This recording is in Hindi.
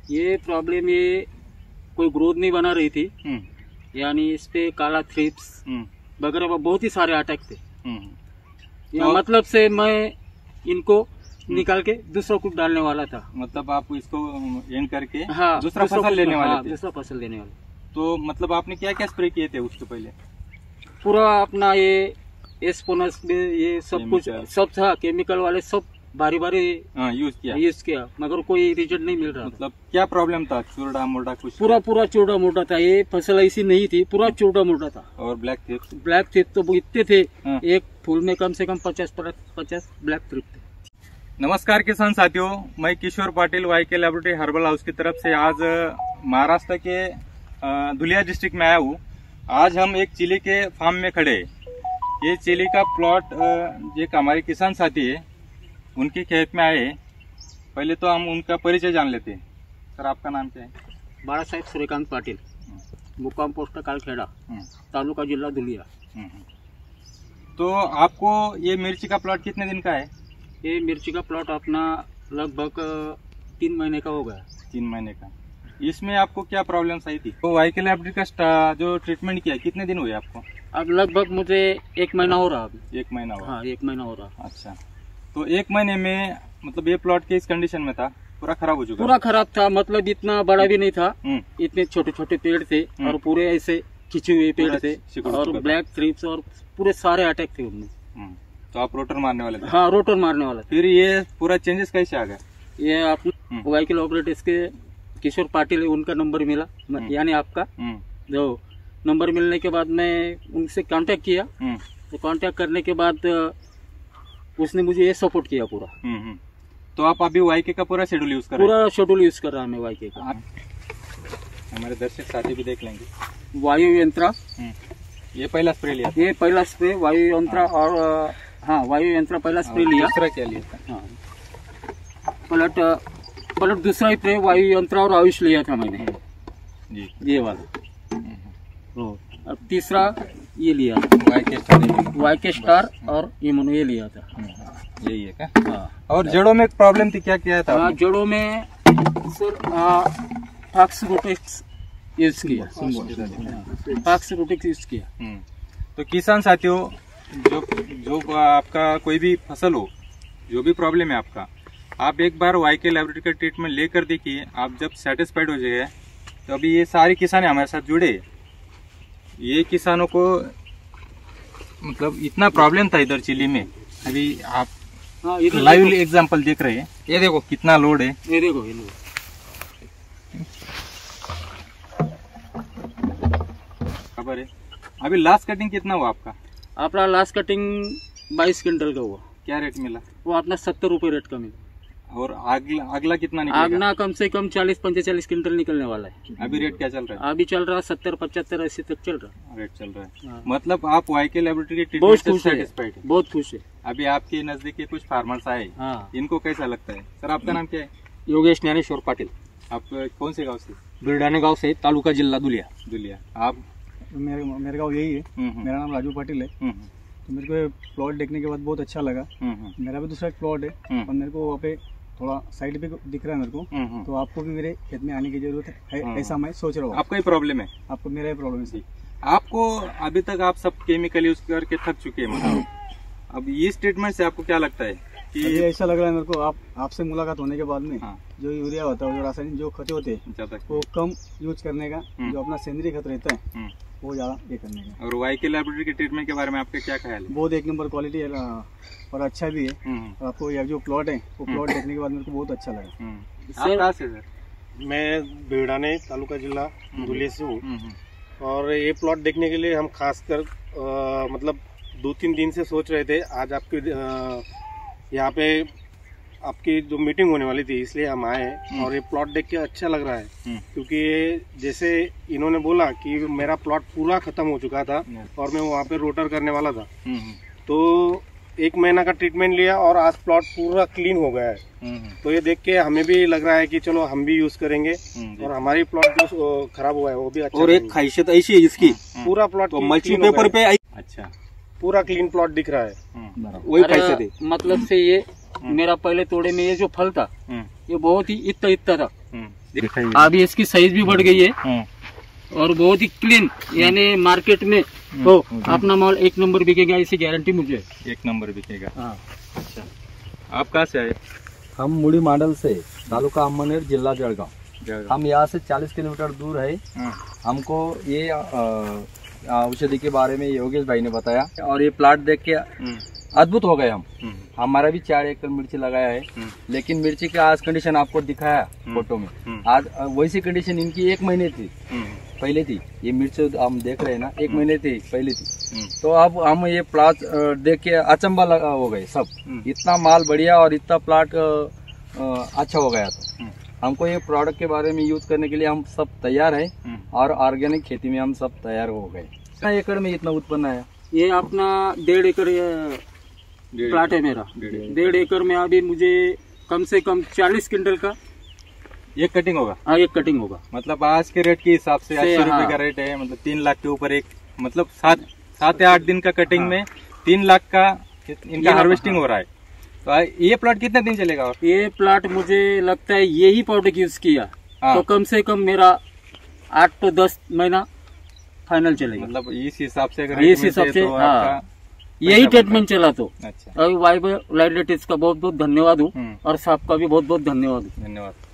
ये प्रॉब्लम ये कोई ग्रोथ नहीं बना रही थी, यानी इस पे काला थ्रिप्स वगैरह बहुत ही सारे अटैक थे। या मतलब से मैं इनको निकाल के दूसरा कुछ डालने वाला था। मतलब आप इसको एंड करके हाँ, दूसरा फसल लेने वाले थे। दूसरा फसल लेने वाले। तो मतलब आपने क्या क्या स्प्रे किए थे उसके पहले? पूरा अपना ये एस्पोनस ये सब कुछ सब था, केमिकल वाले सब बारी बारी यूज किया मगर कोई रिजल्ट नहीं मिल रहा। मतलब क्या प्रॉब्लम था? चूरडा मोटा कुछ? पूरा चूरडा मोटा था। ये फसल ऐसी नहीं थी, पूरा चूरडा मोटा था। और ब्लैक थ्रिप्स तो इतने थे, एक फूल में कम से कम 50 ब्लैक थ्रिप्स थे। नमस्कार किसान साथियों, मैं Kishore Patil YK laboratory herbal house की तरफ से आज महाराष्ट्र के धुलिया डिस्ट्रिक्ट में आया हूँ। आज हम एक चिली के फार्म में खड़े हैं। ये चिली का प्लॉट एक हमारे किसान साथी है, उनके खेत में आए। पहले तो हम उनका परिचय जान लेते हैं। सर, आपका नाम क्या है? बाळासाहेब सूर्यकांत पाटिल, मुक्काम पोस्ट कालखेड़ा, तालुका जिला धुलिया। तो आपको ये मिर्ची का प्लॉट कितने दिन का है? ये मिर्ची का प्लॉट अपना लगभग 3 महीने का हो गया। 3 महीने का। इसमें आपको क्या प्रॉब्लम्स आई थी? तो वाईके लैबोरेटरी का जो ट्रीटमेंट किया कितने दिन हुए आपको? अब लगभग मुझे 1 महीना हो रहा। अभी 1 महीना हुआ? हाँ, 1 महीना हो रहा। अच्छा, तो 1 महीने में मतलब ये प्लॉट किस कंडीशन में था? पूरा खराब हो चुका? पूरा खराब था, मतलब इतना बड़ा भी नहीं था। इतने छोटे छोटे पेड़ थे और पूरे ऐसे खिंचे हुए पेड़ थे और ब्लैक थ्रिप्स और पूरे सारे अटैक थे उनमें। तो आप रोटर मारने वाले थे? हाँ, रोटर मारने वाला। फिर ये पूरा चेंजेस कैसे आ गया? ये आप वाईके लैबोरेटरीज के किशोर पाटिल है, उनका नंबर मिला, यानी आपका जो नंबर मिलने के बाद मैं उनसे कांटेक्ट किया। तो कांटेक्ट करने के बाद उसने मुझे ये सपोर्ट किया पूरा। तो आप अभी वाईके का पूरा शेड्यूल यूज कर रहे हैं? पूरा शेड्यूल यूज कर रहा है मैं वाईके का। हमारे दर्शक साथी भी देख लेंगे। वायु यंत्रा, ये पहला स्प्रे लिया? ये पहला स्प्रे वायु यंत्रा। और हाँ, वायु यंत्रा पहला स्प्रे लिया। दूसरा क्या लिया था? हाँ, पलट दूसरा स्प्रे वायु यंत्रा और आयुष लिया था मैंने जी, ये वाला। अब तीसरा ये लिया वाईके स्टार और इम्यूनो ये लिया था। यही है क्या? हाँ। और जड़ों में प्रॉब्लम थी, क्या किया था? हाँ, जड़ों में सर फॉक्स रूटेक्स यूज किया। फॉक्स रूटेक्स यूज किया। तो किसान साथियों, जो आपका कोई भी फसल हो, जो भी प्रॉब्लम है आपका, आप एक बार वाईके लैबोरेटरी का ट्रीटमेंट लेकर देखिए। आप जब सेटिस्फाइड हो जाएगा तो अभी ये सारे किसान हमारे साथ जुड़े। ये किसानों को मतलब इतना प्रॉब्लम था इधर चिली में। अभी आप लाइव एग्जांपल देख रहे हैं। ये देखो कितना लोड है। ये देखो खबर है। अभी लास्ट कटिंग कितना हुआ आपका? अपना लास्ट कटिंग 22 क्विंटल का हुआ। क्या रेट मिला? वो अपना 70 रुपए रेट का मिला। और अगला कितना निकलेगा? अगला कम से कम 40-45 क्विंटल निकलने वाला है। अभी रेट क्या चल रहा है? अभी चल रहा है 70-75 ऐसे तक चल रहा है। रेट चल रहा है। हाँ। मतलब आप वाईके लैबोरेटरी के ट्रीटमेंट से सेटिस्फाइड है? बहुत खुश है। अभी आपके नजदीक के कुछ फार्मर्स आए, इनको कैसा लगता है? सर, आपका नाम क्या है? योगेश ज्ञानेश्वर पाटिल। आप कौन से गाँव से? बिरडाने गाँव से, तालुका जिला धुलिया। आप? मेरे गाँव यही है। मेरा नाम राजू पाटिल है। तो मेरे को प्लॉट देखने के बाद बहुत अच्छा लगा। मेरा भी दूसरा एक प्लॉट है और मेरे को वहाँ पे थोड़ा साइड पे दिख रहा है मेरे को। तो आपको भी मेरे खेत में आने की जरूरत है, ऐसा मैं सोच रहा हूँ। आपका ही प्रॉब्लम है? आपको मेरा ही प्रॉब्लम है। आपको अभी तक आप सब केमिकल यूज करके थक चुके हैं, मतलब अब इस ट्रीटमेंट से आपको क्या लगता है कि? ऐसा लग रहा है मेरे को आपसे मुलाकात होने के बाद में जो यूरिया होता है, जो रासायनिक जो खत होते हैं, वो कम यूज करने का, जो अपना सेंद्रीय खत रहता है वो ज्यादा ये करने का। और वाईके लैबोरेटरी के ट्रीटमेंट के बारे में आपका क्या ख्याल है? बहुत 1 नंबर क्वालिटी है और अच्छा भी है। और आपको यह जो प्लॉट है वो प्लॉट देखने के बाद मेरे को बहुत अच्छा लगा। सर, मैं बिरडाने तालुका जिला धुलिया से हूँ और ये प्लॉट देखने के लिए हम खासकर मतलब 2-3 दिन से सोच रहे थे। आज आपके यहाँ पे आपकी जो मीटिंग होने वाली थी, इसलिए हम आए और ये प्लॉट देख के अच्छा लग रहा है। क्योंकि जैसे इन्होंने बोला कि मेरा प्लॉट पूरा खत्म हो चुका था और मैं वहाँ पे रोटर करने वाला था, तो 1 महीना का ट्रीटमेंट लिया और आज प्लॉट पूरा क्लीन हो गया है। तो ये देख के हमें भी लग रहा है कि चलो हम भी यूज करेंगे और हमारी प्लॉट जो खराब हुआ है वो भी अच्छा। और एक खासियत ऐसी है इसकी, पूरा प्लॉट मल्चिंग पेपर पे अच्छा पूरा क्लीन प्लॉट दिख रहा है। वही खासियत है। मतलब से ये मेरा पहले तोड़े में ये जो फल था ये बहुत ही इतना था, अभी इसकी साइज भी बढ़ गई है और बहुत ही क्लीन, यानी मार्केट में तो अपना माल 1 नंबर बिकेगा, इसी गारंटी मुझे। 1 नंबर बिकेगा। हाँ। अच्छा, आप कहाँ से आए? हम मुड़ी मॉडल से, तालुका अम्मनेर, जिला जळगांव। हम यहाँ से 40 किलोमीटर दूर है। हमको ये औषधि के बारे में योगेश भाई ने बताया और ये प्लाट देख के अद्भुत हो गए हम। हमारा भी 4 एकड़ मिर्ची लगाया है, लेकिन मिर्ची का आज कंडीशन आपको दिखाया फोटो में, आज वैसी कंडीशन इनकी 1 महीने थी पहले थी। ये मिर्च हम देख रहे हैं ना, 1 महीने थी पहले थी। तो अब हम ये प्लाट देख के अचंबा हो गए सब, इतना माल बढ़िया और इतना प्लाट अच्छा हो गया था। हमको ये प्रोडक्ट के बारे में यूज करने के लिए हम सब तैयार है और ऑर्गेनिक खेती में हम सब तैयार हो गए। कितना एकड़ में इतना उत्पन्न आया? ये अपना 1.5 एकड़ प्लाट है मेरा। 1.5 एकड़ में अभी मुझे कम से कम 40 क्विंटल का एक कटिंग होगा। हाँ, एक कटिंग होगा। मतलब आज के रेट के हिसाब से 80 रुपए का रेट है, मतलब 3 लाख के ऊपर एक, मतलब 7 या 8 दिन का कटिंग में 3 लाख का इनका हार्वेस्टिंग हो रहा है। तो ये प्लॉट कितने दिन चलेगा? और ये प्लॉट मुझे लगता है यही प्रोडक्ट यूज किया तो कम से कम मेरा 8 to 10 महीना फाइनल चलेगा। मतलब इस हिसाब से अगर इस हिसाब से हाँ, यही ट्रीटमेंट चला तो। अच्छा, अभी वाइब लाइट का बहुत बहुत धन्यवाद हूँ और साहब का भी बहुत बहुत धन्यवाद। धन्यवाद।